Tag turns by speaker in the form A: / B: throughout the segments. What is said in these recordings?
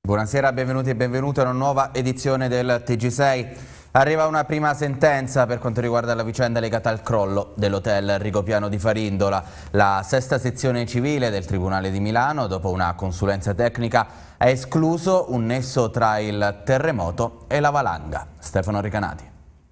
A: Buonasera, benvenuti e benvenute a una nuova edizione del TG6. Arriva una prima sentenza per quanto riguarda la vicenda legata al crollo dell'hotel Rigopiano di Farindola. La sesta sezione civile del Tribunale di Milano, dopo una consulenza tecnica, ha escluso un nesso tra il terremoto e la valanga. Stefano Recanati.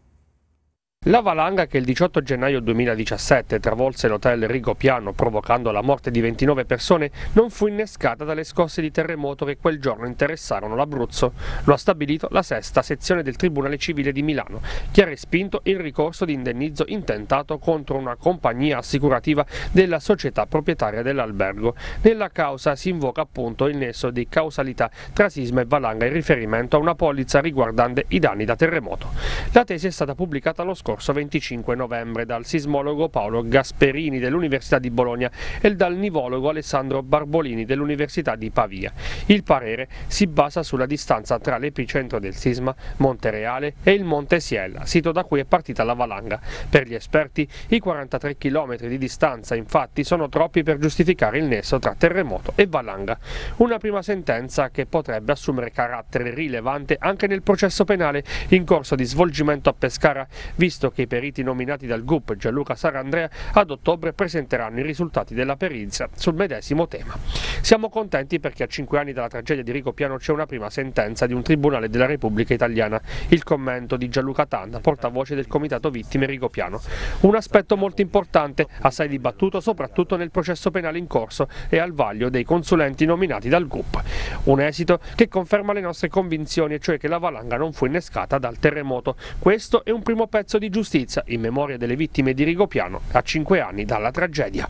B: La valanga che il 18 gennaio 2017 travolse l'hotel Rigopiano provocando la morte di 29 persone non fu innescata dalle scosse di terremoto che quel giorno interessarono l'Abruzzo. Lo ha stabilito la sesta sezione del Tribunale Civile di Milano, che ha respinto il ricorso di indennizzo intentato contro una compagnia assicurativa della società proprietaria dell'albergo. Nella causa si invoca appunto il nesso di causalità tra sisma e valanga in riferimento a una polizza riguardante i danni da terremoto. La tesi è stata pubblicata lo scorso 25 novembre dal sismologo Paolo Gasperini dell'Università di Bologna e dal nivologo Alessandro Barbolini dell'Università di Pavia. Il parere si basa sulla distanza tra l'epicentro del sisma, Monte Reale, e il Monte Siella, sito da cui è partita la valanga. Per gli esperti, i 43 km di distanza infatti sono troppi per giustificare il nesso tra terremoto e valanga. Una prima sentenza che potrebbe assumere carattere rilevante anche nel processo penale in corso di svolgimento a Pescara, visto che i periti nominati dal GUP Gianluca Sarandrea ad ottobre presenteranno i risultati della perizia sul medesimo tema. Siamo contenti perché a 5 anni dalla tragedia di Rigopiano c'è una prima sentenza di un Tribunale della Repubblica Italiana. Il commento di Gianluca Tanda, portavoce del Comitato Vittime Rigopiano. Un aspetto molto importante, assai dibattuto soprattutto nel processo penale in corso e al vaglio dei consulenti nominati dal GUP. Un esito che conferma le nostre convinzioni, e cioè che la valanga non fu innescata dal terremoto. Questo è un primo pezzo di giustizia in memoria delle vittime di Rigopiano a 5 anni dalla tragedia.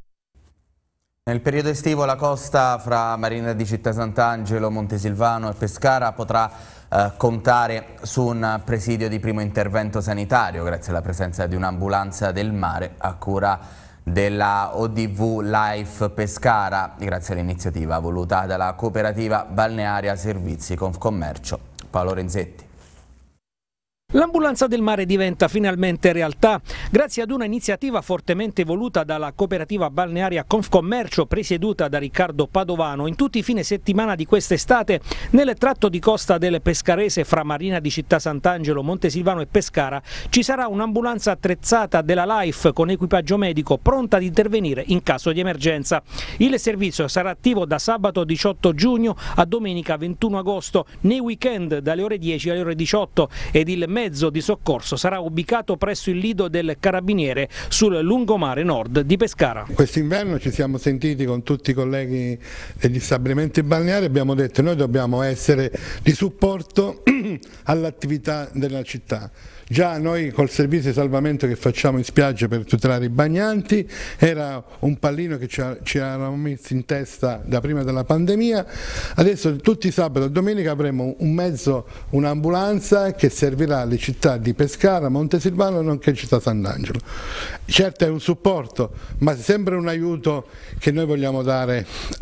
A: Nel periodo estivo la costa fra Marina di Città Sant'Angelo, Montesilvano e Pescara potrà contare su un presidio di primo intervento sanitario grazie alla presenza di un'ambulanza del mare a cura della ODV Life Pescara, grazie all'iniziativa voluta dalla cooperativa balnearia Servizi Confcommercio. Paolo Renzetti.
C: L'ambulanza del mare diventa finalmente realtà grazie ad una iniziativa fortemente voluta dalla cooperativa balnearia Confcommercio presieduta da Riccardo Padovano. In tutti i fine settimana di quest'estate nel tratto di costa del Pescarese fra Marina di Città Sant'Angelo, Montesilvano e Pescara ci sarà un'ambulanza attrezzata della Life con equipaggio medico pronta ad intervenire in caso di emergenza. Il servizio sarà attivo da sabato 18 giugno a domenica 21 agosto, nei weekend dalle ore 10 alle ore 18 ed il mezzo di soccorso sarà ubicato presso il lido del Carabiniere sul lungomare nord di Pescara.
D: Quest'inverno ci siamo sentiti con tutti i colleghi degli stabilimenti balneari e abbiamo detto che noi dobbiamo essere di supporto all'attività della città. Già noi col servizio di salvamento che facciamo in spiaggia per tutelare i bagnanti era un pallino che ci eravamo messi in testa da prima della pandemia. Adesso tutti i sabato e domenica avremo un mezzo, un'ambulanza che servirà alle città di Pescara, Montesilvano nonché Città Sant'Angelo. Certo è un supporto, ma sempre un aiuto che noi vogliamo dare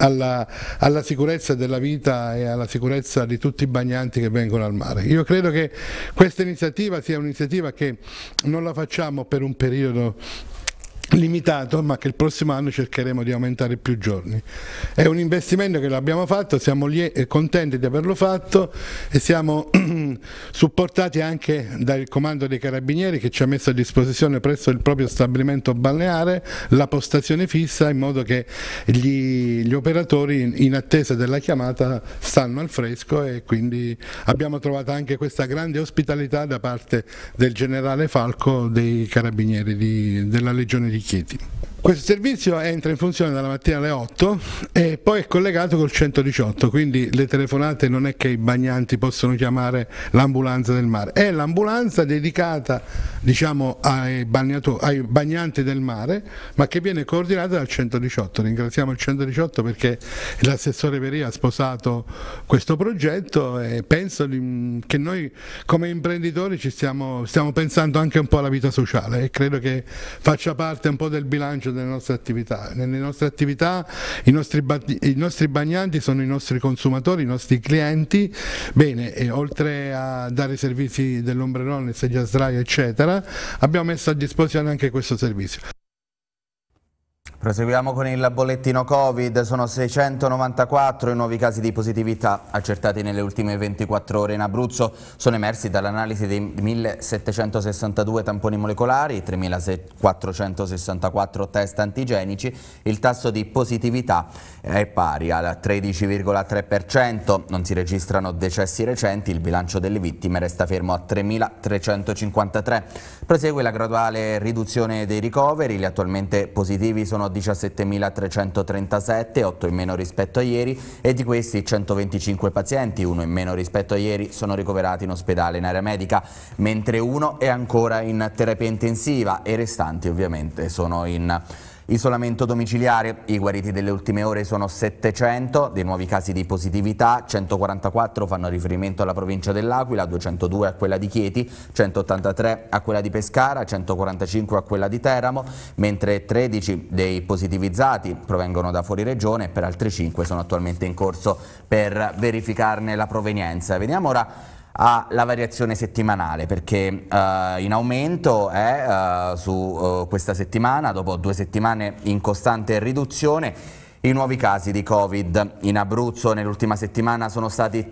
D: alla sicurezza della vita e alla sicurezza di tutti i bagnanti che vengono al mare. Io credo che questa iniziativa sia un'iniziativa che non la facciamo per un periodo limitato, ma che il prossimo anno cercheremo di aumentare più giorni. È un investimento che l'abbiamo fatto, siamo contenti di averlo fatto e siamo supportati anche dal comando dei carabinieri che ci ha messo a disposizione presso il proprio stabilimento balneare la postazione fissa, in modo che gli operatori in attesa della chiamata stanno al fresco, e quindi abbiamo trovato anche questa grande ospitalità da parte del generale Falco dei carabinieri della Legione di Chieti. Questo servizio entra in funzione dalla mattina alle 8 e poi è collegato col 118, quindi le telefonate non è che i bagnanti possono chiamare l'ambulanza del mare, è l'ambulanza dedicata, diciamo, ai bagnanti del mare, ma che viene coordinata dal 118. Ringraziamo il 118 perché l'assessore Peria ha sposato questo progetto e penso che noi come imprenditori stiamo pensando anche un po' alla vita sociale, e credo che faccia parte un po' del bilancio delle nostre attività. Nelle nostre attività i nostri bagnanti sono i nostri consumatori, i nostri clienti. Bene, e oltre a dare i servizi dell'ombrellone, sedia a sdraio eccetera, abbiamo messo a disposizione anche questo servizio.
A: Proseguiamo con il bollettino Covid, sono 694 i nuovi casi di positività accertati nelle ultime 24 ore in Abruzzo, sono emersi dall'analisi dei 1762 tamponi molecolari, 3464 test antigenici, il tasso di positività è pari al 13,3%, non si registrano decessi recenti, il bilancio delle vittime resta fermo a 3353. Prosegue la graduale riduzione dei ricoveri, gli attualmente positivi sono 17.337, 8 in meno rispetto a ieri, e di questi 125 pazienti, 1 in meno rispetto a ieri, sono ricoverati in ospedale in area medica, mentre 1 è ancora in terapia intensiva e i restanti ovviamente sono in isolamento domiciliare. I guariti delle ultime ore sono 700, dei nuovi casi di positività 144 fanno riferimento alla provincia dell'Aquila, 202 a quella di Chieti, 183 a quella di Pescara, 145 a quella di Teramo, mentre 13 dei positivizzati provengono da fuori regione e per altri 5 sono attualmente in corso per verificarne la provenienza. Vediamo ora alla variazione settimanale, perché in aumento è su questa settimana, dopo 2 settimane in costante riduzione, i nuovi casi di Covid. In Abruzzo nell'ultima settimana sono stati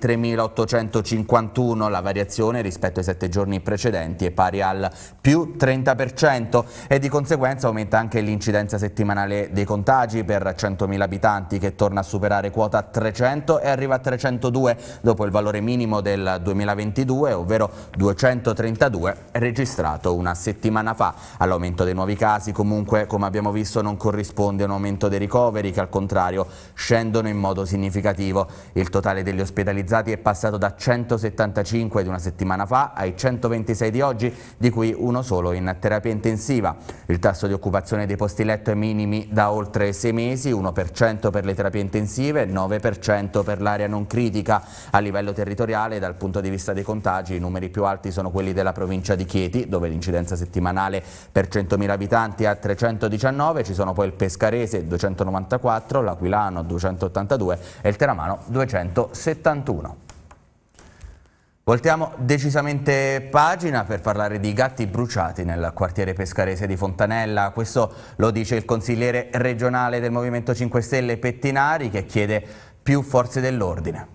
A: 3.851, la variazione rispetto ai 7 giorni precedenti è pari al più 30% e di conseguenza aumenta anche l'incidenza settimanale dei contagi per 100.000 abitanti, che torna a superare quota 300 e arriva a 302 dopo il valore minimo del 2022, ovvero 232 registrato una settimana fa. All'aumento dei nuovi casi comunque, come abbiamo visto, non corrisponde un aumento dei ricoveri, che al contrario scendono in modo significativo. Il totale degli ospedalizzati è passato da 175 di una settimana fa ai 126 di oggi, di cui uno solo in terapia intensiva. Il tasso di occupazione dei posti letto è minimi da oltre 6 mesi, 1% per le terapie intensive, 9% per l'area non critica. A livello territoriale, dal punto di vista dei contagi, i numeri più alti sono quelli della provincia di Chieti, dove l'incidenza settimanale per 100.000 abitanti è a 319, ci sono poi il Pescarese 294, l'Aquilano 282 e il Teramano 271. Voltiamo decisamente pagina per parlare di gatti bruciati nel quartiere pescarese di Fontanella. Questo lo dice il consigliere regionale del Movimento 5 Stelle Pettinari, che chiede più forze dell'ordine.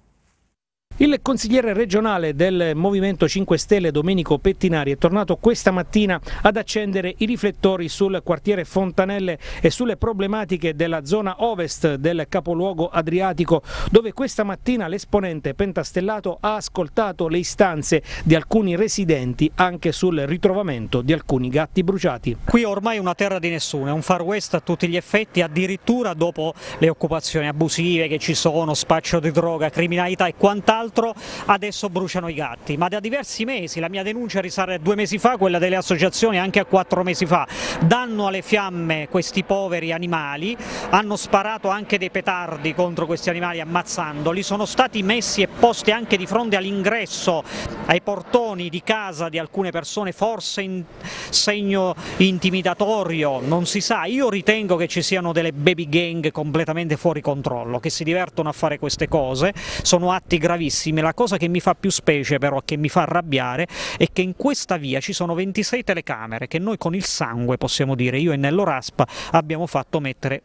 C: Il consigliere regionale del Movimento 5 Stelle Domenico Pettinari è tornato questa mattina ad accendere i riflettori sul quartiere Fontanelle e sulle problematiche della zona ovest del capoluogo adriatico, dove questa mattina l'esponente pentastellato ha ascoltato le istanze di alcuni residenti anche sul ritrovamento di alcuni gatti bruciati.
E: Qui ormai è una terra di nessuno, è un far west a tutti gli effetti, addirittura dopo le occupazioni abusive che ci sono, spaccio di droga, criminalità e quant'altro. Adesso bruciano i gatti, ma da diversi mesi. La mia denuncia risale a 2 mesi fa, quella delle associazioni anche a 4 mesi fa. Danno alle fiamme questi poveri animali, hanno sparato anche dei petardi contro questi animali ammazzandoli, sono stati messi e posti anche di fronte all'ingresso, ai portoni di casa di alcune persone, forse in segno intimidatorio, non si sa. Io ritengo che ci siano delle baby gang completamente fuori controllo, che si divertono a fare queste cose, sono atti gravissimi. La cosa che mi fa più specie, però, che mi fa arrabbiare, è che in questa via ci sono 26 telecamere che noi con il sangue, possiamo dire, io e Nello Raspa abbiamo fatto mettere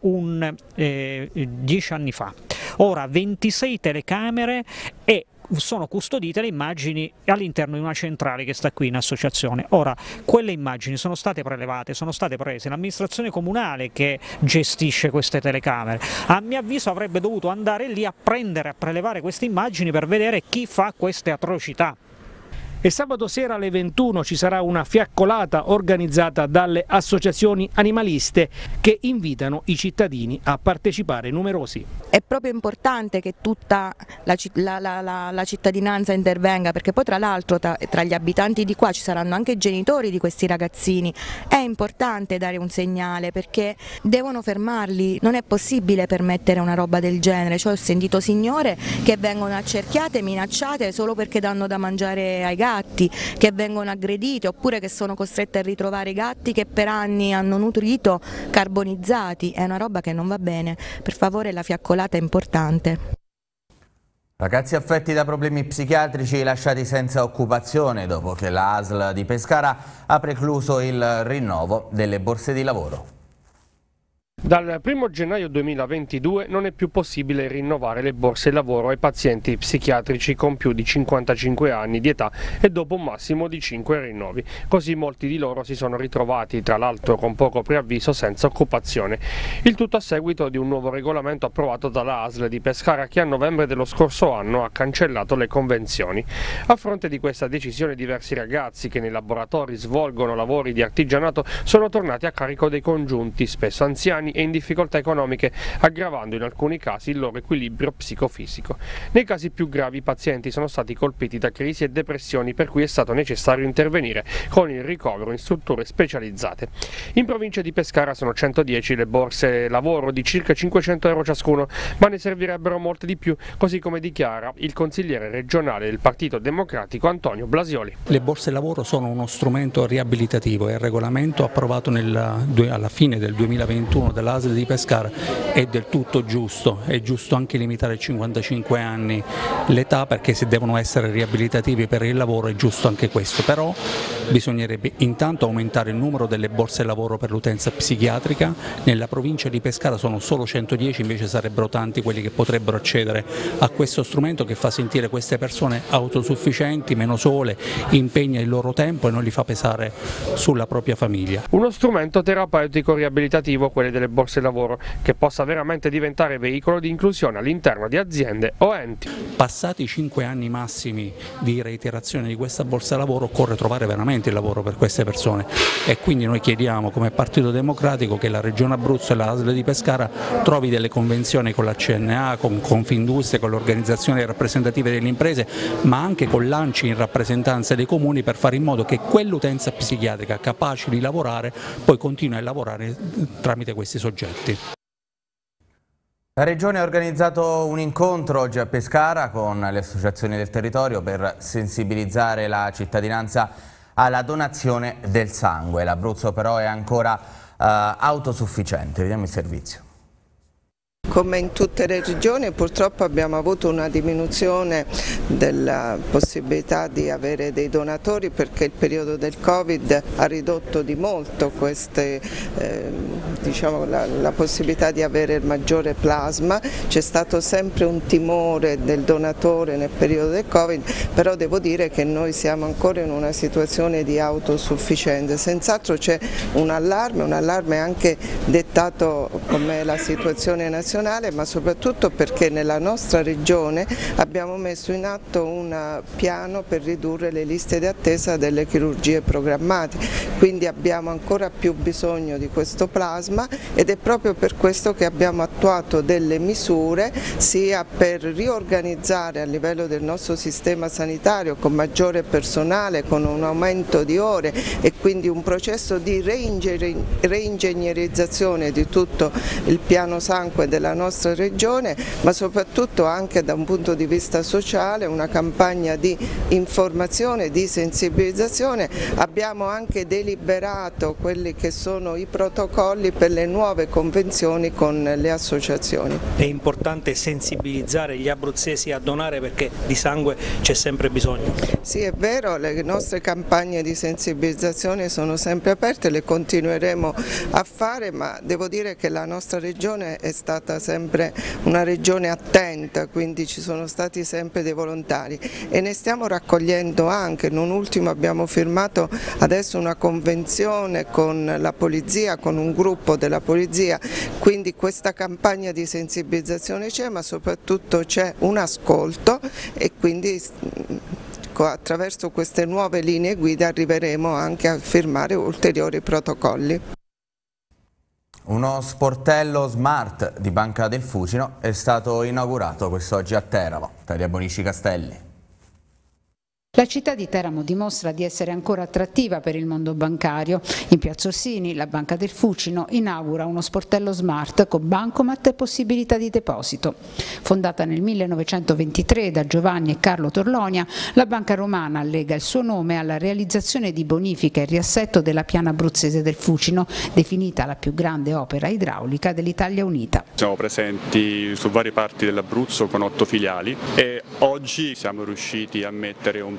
E: 10 anni fa. Ora 26 telecamere e sono custodite le immagini all'interno di una centrale che sta qui in associazione. Ora, quelle immagini sono state prelevate, sono state prese, l'amministrazione comunale che gestisce queste telecamere, a mio avviso avrebbe dovuto andare lì a prelevare queste immagini per vedere chi fa queste atrocità.
C: E sabato sera alle 21 ci sarà una fiaccolata organizzata dalle associazioni animaliste che invitano i cittadini a partecipare numerosi.
F: È proprio importante che tutta la cittadinanza intervenga, perché poi tra l'altro tra gli abitanti di qua ci saranno anche i genitori di questi ragazzini. È importante dare un segnale, perché devono fermarli, non è possibile permettere una roba del genere. Cioè, ho sentito signore che vengono accerchiate, minacciate solo perché danno da mangiare ai gatti, che vengono aggredite, oppure che sono costrette a ritrovare i gatti che per anni hanno nutrito carbonizzati. È una roba che non va bene. Per favore, la fiaccolata è importante.
A: Ragazzi affetti da problemi psichiatrici lasciati senza occupazione dopo che la ASL di Pescara ha precluso il rinnovo delle borse di lavoro.
B: Dal 1 gennaio 2022 non è più possibile rinnovare le borse lavoro ai pazienti psichiatrici con più di 55 anni di età e dopo un massimo di 5 rinnovi. Così molti di loro si sono ritrovati, tra l'altro con poco preavviso, senza occupazione. Il tutto a seguito di un nuovo regolamento approvato dalla ASL di Pescara che a novembre dello scorso anno ha cancellato le convenzioni. A fronte di questa decisione diversi ragazzi che nei laboratori svolgono lavori di artigianato sono tornati a carico dei congiunti, spesso anziani e in difficoltà economiche, aggravando in alcuni casi il loro equilibrio psicofisico. Nei casi più gravi i pazienti sono stati colpiti da crisi e depressioni per cui è stato necessario intervenire con il ricovero in strutture specializzate. In provincia di Pescara sono 110 le borse lavoro di circa 500 euro ciascuno, ma ne servirebbero molte di più, così come dichiara il consigliere regionale del Partito Democratico Antonio Blasioli.
G: Le borse lavoro sono uno strumento riabilitativo e il regolamento approvato alla fine del 2021 dell'ASL di Pescara è del tutto giusto. È giusto anche limitare a 55 anni l'età, perché se devono essere riabilitativi per il lavoro è giusto anche questo, però bisognerebbe intanto aumentare il numero delle borse lavoro per l'utenza psichiatrica. Nella provincia di Pescara sono solo 110, invece sarebbero tanti quelli che potrebbero accedere a questo strumento che fa sentire queste persone autosufficienti, meno sole, impegna il loro tempo e non li fa pesare sulla propria famiglia.
B: Uno strumento terapeutico riabilitativo, quelli delle borse lavoro, che possa veramente diventare veicolo di inclusione all'interno di aziende o enti.
G: Passati i 5 anni massimi di reiterazione di questa borsa lavoro occorre trovare veramente il lavoro per queste persone e quindi noi chiediamo come Partito Democratico che la Regione Abruzzo e la ASL di Pescara trovi delle convenzioni con la CNA, con Confindustria, con le organizzazioni rappresentative delle imprese, ma anche con l'ANCI in rappresentanza dei comuni, per fare in modo che quell'utenza psichiatrica capace di lavorare poi continui a lavorare tramite questi soggetti.
A: La Regione ha organizzato un incontro oggi a Pescara con le associazioni del territorio per sensibilizzare la cittadinanza alla donazione del sangue. L'Abruzzo però è ancora autosufficiente. Vediamo il servizio.
H: Come in tutte le regioni purtroppo abbiamo avuto una diminuzione della possibilità di avere dei donatori, perché il periodo del Covid ha ridotto di molto la possibilità di avere il maggiore plasma. C'è stato sempre un timore del donatore nel periodo del Covid, però devo dire che noi siamo ancora in una situazione di autosufficienza. Senz'altro c'è un allarme anche dettato come la situazione nazionale, ma soprattutto perché nella nostra regione abbiamo messo in atto un piano per ridurre le liste di attesa delle chirurgie programmate, quindi abbiamo ancora più bisogno di questo plasma ed è proprio per questo che abbiamo attuato delle misure sia per riorganizzare a livello del nostro sistema sanitario con maggiore personale, con un aumento di ore e quindi un processo di reingegnerizzazione di tutto il piano sangue della nostra regione, ma soprattutto anche da un punto di vista sociale una campagna di informazione, di sensibilizzazione. Abbiamo anche deliberato quelli che sono i protocolli per le nuove convenzioni con le associazioni.
C: È importante sensibilizzare gli abruzzesi a donare perché di sangue c'è sempre bisogno.
H: Sì, è vero, le nostre campagne di sensibilizzazione sono sempre aperte, le continueremo a fare, ma devo dire che la nostra regione è stata sempre una regione attenta, quindi ci sono stati sempre dei volontari e ne stiamo raccogliendo anche. Non ultimo abbiamo firmato adesso una convenzione con la polizia, con un gruppo della polizia, quindi questa campagna di sensibilizzazione c'è, ma soprattutto c'è un ascolto e quindi attraverso queste nuove linee guida arriveremo anche a firmare ulteriori protocolli.
A: Uno sportello smart di Banca del Fucino è stato inaugurato quest'oggi a Teramo. Talia Bonici Castelli.
I: La città di Teramo dimostra di essere ancora attrattiva per il mondo bancario. In Piazza Orsini la Banca del Fucino inaugura uno sportello smart con bancomat e possibilità di deposito. Fondata nel 1923 da Giovanni e Carlo Torlonia, la banca romana lega il suo nome alla realizzazione di bonifica e riassetto della piana abruzzese del Fucino, definita la più grande opera idraulica dell'Italia unita.
J: Siamo presenti su varie parti dell'Abruzzo con 8 filiali e oggi siamo riusciti a mettere un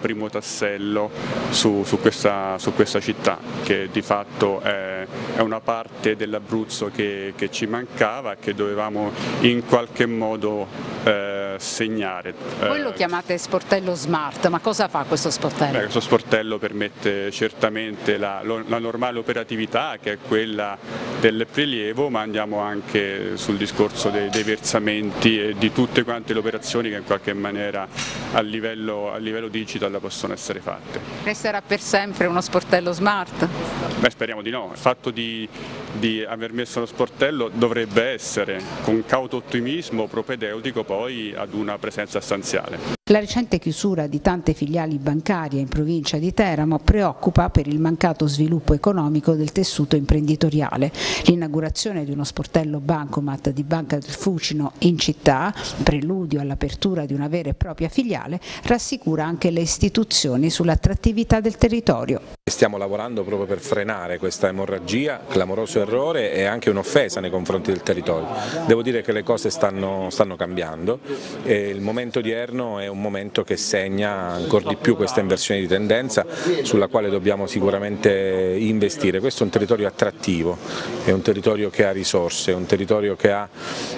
J: primo tassello su questa città, che di fatto è una parte dell'Abruzzo che ci mancava e che dovevamo in qualche modo segnare.
I: Voi lo chiamate sportello smart, ma cosa fa questo sportello?
J: Questo sportello permette certamente la normale operatività, che è quella del prelievo, ma andiamo anche sul discorso dei versamenti e di tutte quante le operazioni che in qualche maniera a livello digital possono essere fatte.
I: Resterà per sempre uno sportello smart?
J: Beh, speriamo di no. Il fatto di aver messo lo sportello dovrebbe essere, con cauto ottimismo, propedeutico poi ad una presenza stanziale.
I: La recente chiusura di tante filiali bancarie in provincia di Teramo preoccupa per il mancato sviluppo economico del tessuto imprenditoriale. L'inaugurazione di uno sportello bancomat di Banca del Fucino in città, preludio all'apertura di una vera e propria filiale, rassicura anche le istituzioni sull'attrattività del territorio.
K: Stiamo lavorando proprio per frenare questa emorragia, clamoroso errore e anche un'offesa nei confronti del territorio. Devo dire che le cose stanno cambiando e il momento odierno è un momento che segna ancora di più questa inversione di tendenza sulla quale dobbiamo sicuramente investire. Questo è un territorio attrattivo, è un territorio che ha risorse, è un territorio che ha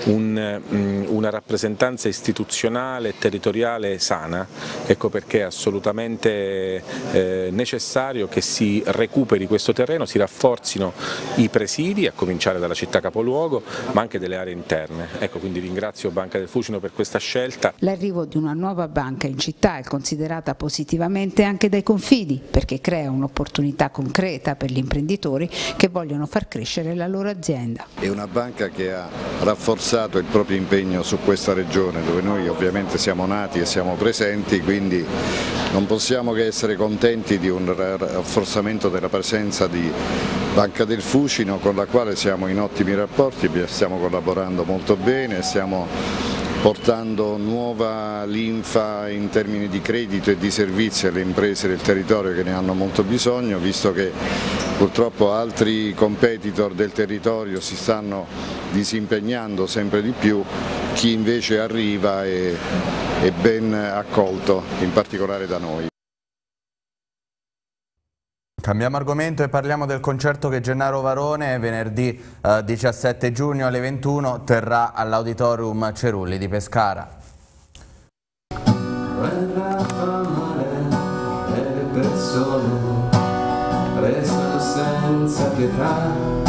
K: una rappresentanza istituzionale e territoriale sana, ecco perché è assolutamente necessario che si recuperi questo terreno, si rafforzino i presidi, a cominciare dalla città capoluogo, ma anche delle aree interne. Ecco, quindi ringrazio Banca del Fucino per questa scelta.
I: L'arrivo di una nuova banca in città è considerata positivamente anche dai confidi, perché crea un'opportunità concreta per gli imprenditori che vogliono far crescere la loro azienda.
L: È una banca che ha rafforzato il proprio impegno su questa regione, dove noi ovviamente siamo nati e siamo presenti, quindi non possiamo che essere contenti di un rafforzamento della presenza di Banca del Fucino, con la quale siamo in ottimi rapporti, stiamo collaborando molto bene, stiamo portando nuova linfa in termini di credito e di servizi alle imprese del territorio che ne hanno molto bisogno, visto che purtroppo altri competitor del territorio si stanno disimpegnando sempre di più, chi invece arriva è ben accolto, in particolare da noi.
A: Cambiamo argomento e parliamo del concerto che Gennaro Varone venerdì 17 giugno alle 21 terrà all'Auditorium Cerulli di Pescara.
M: Guerra fa male e le persone restano senza pietà.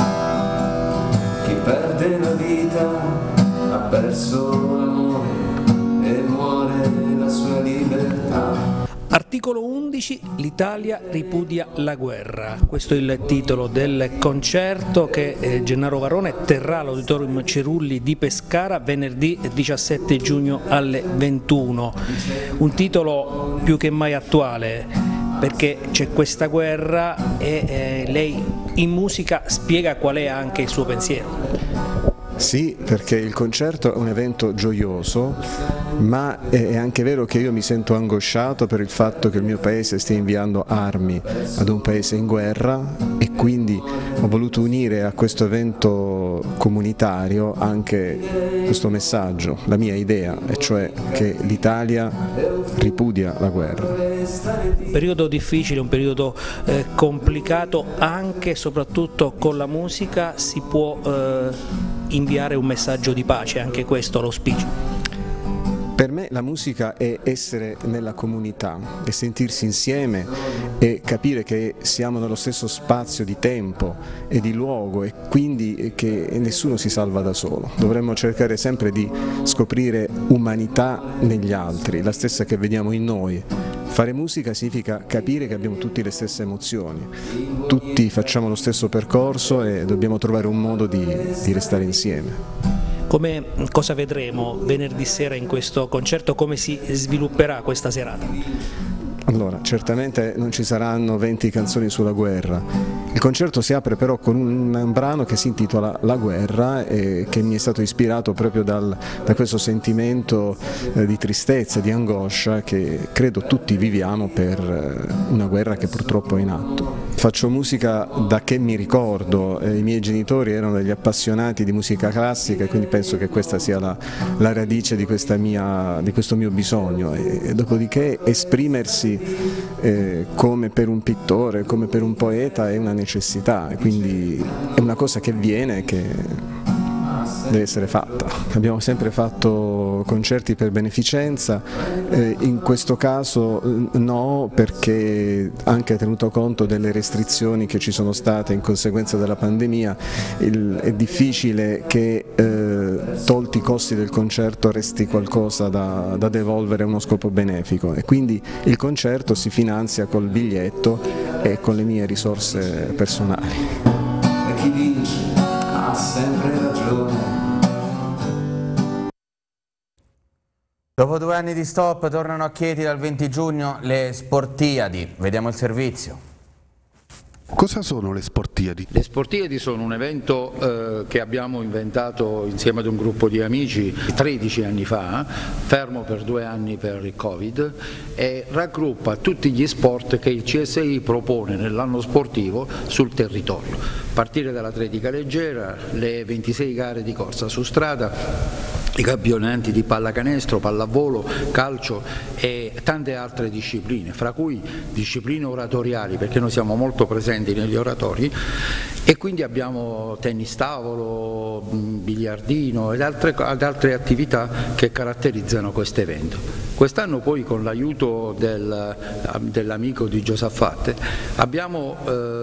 M: Chi perde la vita ha perso l'amore e muore la sua libertà.
C: Articolo 11, l'Italia ripudia la guerra. Questo è il titolo del concerto che Gennaro Varone terrà all'Auditorium Cerulli di Pescara venerdì 17 giugno alle 21. Un titolo più che mai attuale perché c'è questa guerra e lei in musica spiega qual è anche il suo pensiero.
N: Sì, perché il concerto è un evento gioioso, ma è anche vero che io mi sento angosciato per il fatto che il mio paese stia inviando armi ad un paese in guerra e quindi ho voluto unire a questo evento comunitario anche questo messaggio, la mia idea, e cioè che l'Italia ripudia la guerra.
C: Un periodo difficile, un periodo complicato, anche e soprattutto con la musica si può inviare un messaggio di pace, anche questo l'auspicio.
N: Per me la musica è essere nella comunità, è sentirsi insieme e capire che siamo nello stesso spazio di tempo e di luogo e quindi che nessuno si salva da solo. Dovremmo cercare sempre di scoprire umanità negli altri, la stessa che vediamo in noi. Fare musica significa capire che abbiamo tutti le stesse emozioni, tutti facciamo lo stesso percorso e dobbiamo trovare un modo di restare insieme.
C: Cosa vedremo venerdì sera in questo concerto, come si svilupperà questa serata?
N: Allora, certamente non ci saranno 20 canzoni sulla guerra. Il concerto si apre però con un brano che si intitola La guerra e che mi è stato ispirato proprio da questo sentimento di tristezza, di angoscia che credo tutti viviamo per una guerra che purtroppo è in atto. faccio musica da che mi ricordo, i miei genitori erano degli appassionati di musica classica e quindi penso che questa sia la radice di questo mio bisogno, e dopodiché esprimersi come per un pittore, come per un poeta è una necessità, quindi è una cosa che viene, che deve essere fatta. Abbiamo sempre fatto concerti per beneficenza, in questo caso no, perché anche tenuto conto delle restrizioni che ci sono state in conseguenza della pandemia, è difficile che tolti i costi del concerto resti qualcosa da devolvere a uno scopo benefico, e quindi il concerto si finanzia col biglietto e con le mie risorse personali.
M: E chi vince ha sempre ragione.
A: Dopo 2 anni di stop tornano a Chieti dal 20 giugno le Sportiadi. Vediamo il servizio.
O: Cosa sono le Sportiadi?
P: Le Sportiadi sono un evento che abbiamo inventato insieme ad un gruppo di amici 13 anni fa, fermo per 2 anni per il Covid, e raggruppa tutti gli sport che il CSI propone nell'anno sportivo sul territorio, a partire dall'atletica leggera, le 26 gare di corsa su strada, i campionati di pallacanestro, pallavolo, calcio e tante altre discipline, fra cui discipline oratoriali, perché noi siamo molto presenti negli oratori, e quindi abbiamo tennis tavolo, biliardino ed altre attività che caratterizzano questo evento. Quest'anno poi, con l'aiuto dell'amico di Giosafate, abbiamo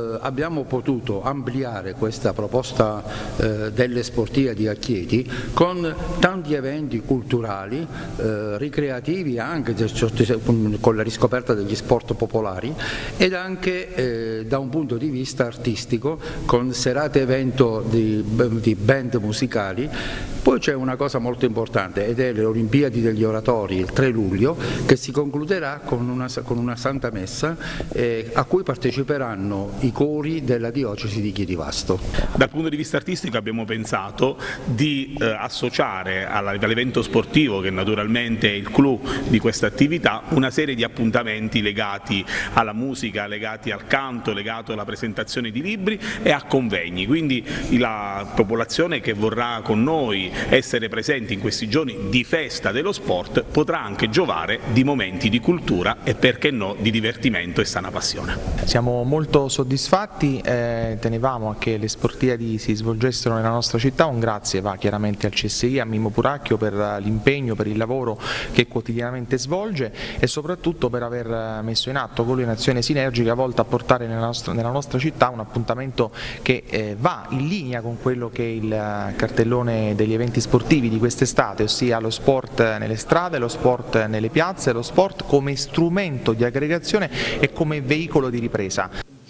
P: potuto ampliare questa proposta delle Sportiadi a Chieti con tanti eventi culturali, ricreativi, anche con la riscoperta degli sport popolari, ed anche da un punto di vista artistico, con serate evento di band musicali. Poi c'è una cosa molto importante, ed è le Olimpiadi degli Oratori il 3 luglio, che si concluderà con una Santa Messa a cui parteciperanno i cori della diocesi di Chietivasto.
Q: Dal punto di vista artistico abbiamo pensato di associare all'evento sportivo, che naturalmente è il clou di questa attività, una serie di appuntamenti legati alla musica, legati al canto, legati alla presentazione di libri e a convegni. Quindi la popolazione che vorrà con noi essere presenti in questi giorni di festa dello sport potrà anche giovare di momenti di cultura e, perché no, di divertimento e sana passione.
R: Siamo molto soddisfatti, tenevamo a che le Sportiadi si svolgessero nella nostra città. Un grazie va chiaramente al CSI, a Mimmo Puracchio per l'impegno, per il lavoro che quotidianamente svolge e soprattutto per aver messo in atto con un'azione sinergica volta a portare nella nostra città un appuntamento che va in linea con quello che è il cartellone degli eventi sportivi di quest'estate, ossia lo sport nelle strade, lo sport nelle piazze, lo sport come strumento di aggregazione e come veicolo di ripresa.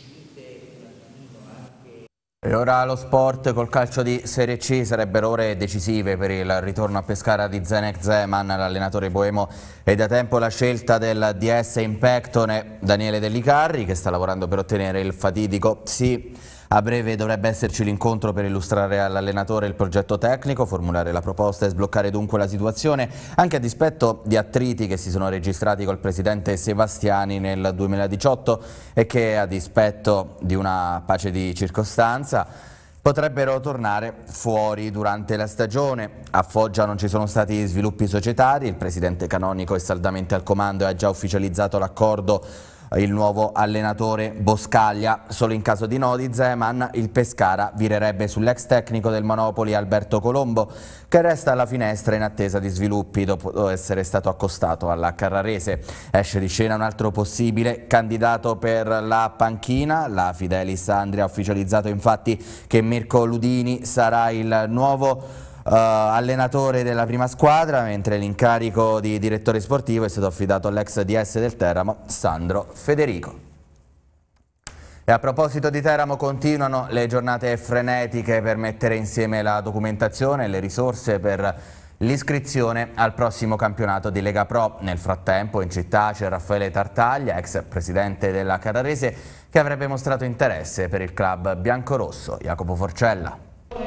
A: E ora lo sport col calcio di Serie C. Sarebbero ore decisive per il ritorno a Pescara di Zdeněk Zeman. L'allenatore boemo è da tempo la scelta del DS Impectone Daniele Dellicarri, che sta lavorando per ottenere il fatidico sì. A breve dovrebbe esserci l'incontro per illustrare all'allenatore il progetto tecnico, formulare la proposta e sbloccare dunque la situazione, anche a dispetto di attriti che si sono registrati col presidente Sebastiani nel 2018 e che, a dispetto di una pace di circostanza, potrebbero tornare fuori durante la stagione. A Foggia non ci sono stati sviluppi societari, il presidente canonico è saldamente al comando e ha già ufficializzato l'accordo il nuovo allenatore Boscaglia. Solo in caso di no di Zeman il Pescara virerebbe sull'ex tecnico del Monopoli Alberto Colombo, che resta alla finestra in attesa di sviluppi dopo essere stato accostato alla Carrarese. Esce di scena un altro possibile candidato per la panchina. La Fidelis Andria ha ufficializzato infatti che Mirko Ludini sarà il nuovo allenatore della prima squadra, mentre l'incarico di direttore sportivo è stato affidato all'ex DS del Teramo Sandro Federico. E a proposito di Teramo, continuano le giornate frenetiche per mettere insieme la documentazione e le risorse per l'iscrizione al prossimo campionato di Lega Pro. Nel frattempo in città c'è Raffaele Tartaglia, ex presidente della Carrarese, che avrebbe mostrato interesse per il club biancorosso. Jacopo Forcella.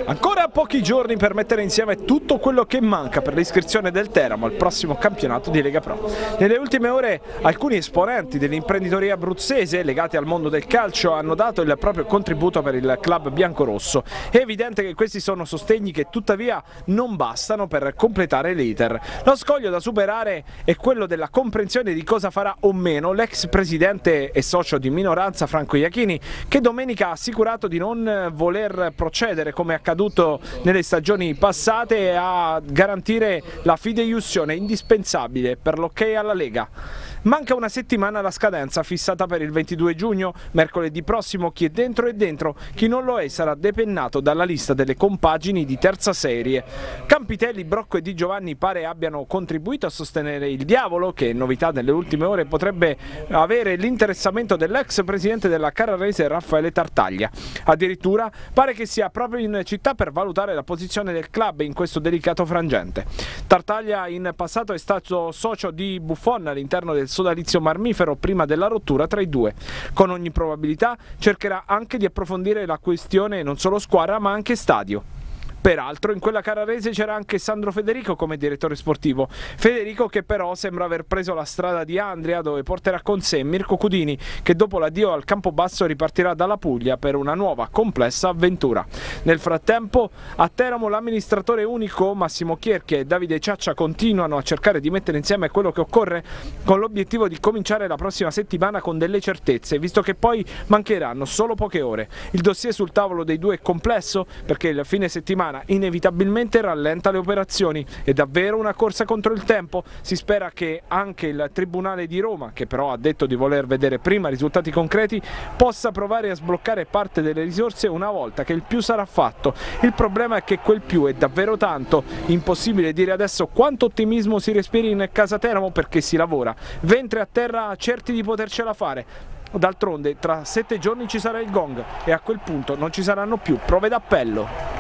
C: Ancora pochi giorni per mettere insieme tutto quello che manca per l'iscrizione del Teramo al prossimo campionato di Lega Pro. Nelle ultime ore alcuni esponenti dell'imprenditoria abruzzese legati al mondo del calcio hanno dato il proprio contributo per il club biancorosso. È evidente che questi sono sostegni che tuttavia non bastano per completare l'iter. Lo scoglio da superare è quello della comprensione di cosa farà o meno l'ex presidente e socio di minoranza Franco Iachini, che domenica ha assicurato di non voler procedere come accaduto nelle stagioni passate a garantire la fideiussione indispensabile per l'ok alla Lega. Manca una settimana alla scadenza fissata per il 22 giugno, mercoledì prossimo. Chi è dentro, chi non lo è sarà depennato dalla lista delle compagini di terza serie. Campitelli, Brocco e Di Giovanni pare abbiano contribuito a sostenere il Diavolo, che novità nelle ultime ore potrebbe avere l'interessamento dell'ex presidente della Carrarese Raffaele Tartaglia. Addirittura pare che sia proprio in città per valutare la posizione del club in questo delicato frangente. Tartaglia in passato è stato socio di Buffon all'interno del sodalizio marmifero prima della rottura tra i due. Con ogni probabilità cercherà anche di approfondire la questione non solo squadra ma anche stadio. Peraltro in quella carrarese c'era anche Sandro Federico come direttore sportivo. Federico che però sembra aver preso la strada di Andria, dove porterà con sé Mirko Cudini, che dopo l'addio al Campobasso ripartirà dalla Puglia per una nuova complessa avventura. Nel frattempo a Teramo l'amministratore unico Massimo Chierchia e Davide Ciaccia continuano a cercare di mettere insieme quello che occorre, con l'obiettivo di cominciare la prossima settimana con delle certezze, visto che poi mancheranno solo poche ore. Il dossier sul tavolo dei due è complesso perché il fine settimana inevitabilmente rallenta le operazioni. È davvero una corsa contro il tempo. Si spera che anche il Tribunale di Roma, che però ha detto di voler vedere prima risultati concreti, possa provare a sbloccare parte delle risorse una volta che il più sarà fatto. Il problema è che quel più è davvero tanto, impossibile dire adesso quanto ottimismo si respiri in casa Teramo, perché si lavora ventre a terra certi di potercela fare. D'altronde tra 7 giorni ci sarà il gong e a quel punto non ci saranno più prove d'appello.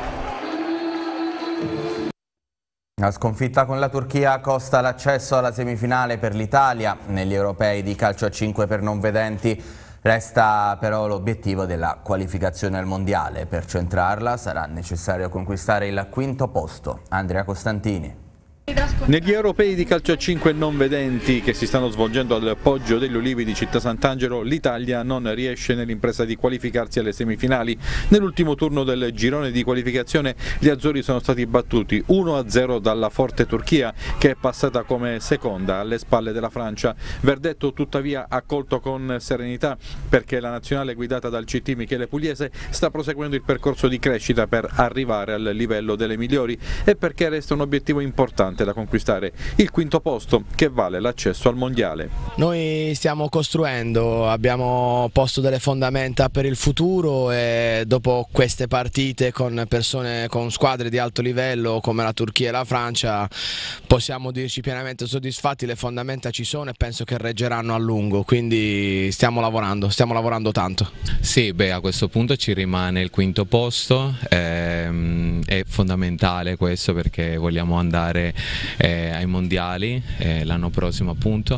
A: La sconfitta con la Turchia costa l'accesso alla semifinale per l'Italia negli europei di calcio a 5 per non vedenti. Resta però l'obiettivo della qualificazione al mondiale. Per centrarla sarà necessario conquistare il quinto posto. Andrea Costantini.
S: Negli europei di calcio a 5 non vedenti che si stanno svolgendo al Poggio degli Ulivi di Città Sant'Angelo, l'Italia non riesce nell'impresa di qualificarsi alle semifinali. Nell'ultimo turno del girone di qualificazione gli azzurri sono stati battuti 1-0 dalla forte Turchia, che è passata come seconda alle spalle della Francia. Verdetto tuttavia accolto con serenità, perché la nazionale guidata dal CT Michele Pugliese sta proseguendo il percorso di crescita per arrivare al livello delle migliori, e perché resta un obiettivo importante da conquistare: il quinto posto, che vale l'accesso al mondiale.
T: Noi stiamo costruendo, abbiamo posto delle fondamenta per il futuro, e dopo queste partite con squadre di alto livello come la Turchia e la Francia possiamo dirci pienamente soddisfatti. Le fondamenta ci sono e penso che reggeranno a lungo, quindi stiamo lavorando tanto.
U: Sì, a questo punto ci rimane il quinto posto, è fondamentale questo perché vogliamo andare ai mondiali l'anno prossimo, appunto,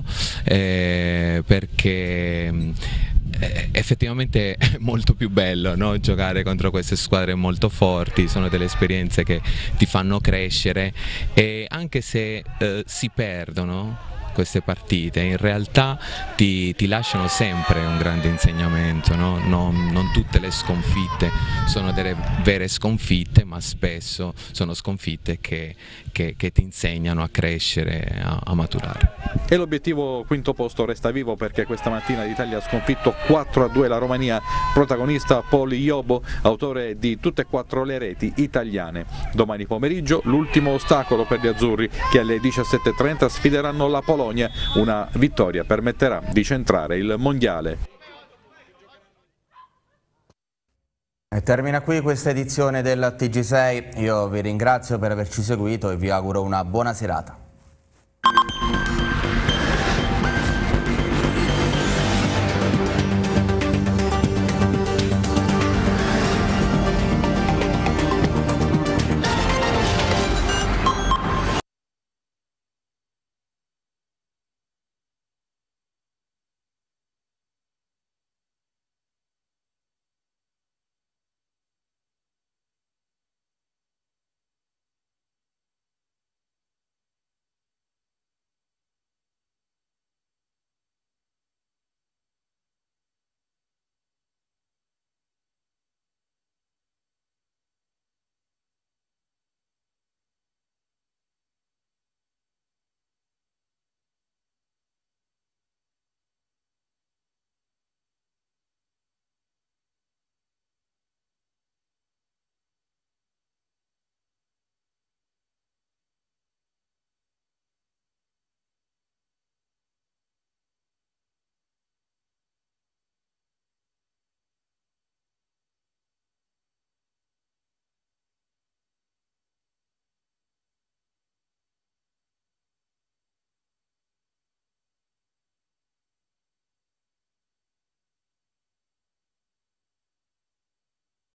U: perché effettivamente è molto più bello, no? Giocare contro queste squadre molto forti, sono delle esperienze che ti fanno crescere, e anche se si perdono queste partite, in realtà ti lasciano sempre un grande insegnamento, no? Non tutte le sconfitte sono delle vere sconfitte, ma spesso sono sconfitte che ti insegnano a crescere, a maturare.
S: E l'obiettivo quinto posto resta vivo, perché questa mattina l'Italia ha sconfitto 4-2 la Romania, protagonista Paul Iobo, autore di tutte e 4 le reti italiane. Domani pomeriggio l'ultimo ostacolo per gli azzurri, che alle 17:30 sfideranno la Polonia. Una vittoria permetterà di centrare il mondiale.
A: E termina qui questa edizione del TG6. Io vi ringrazio per averci seguito e vi auguro una buona serata.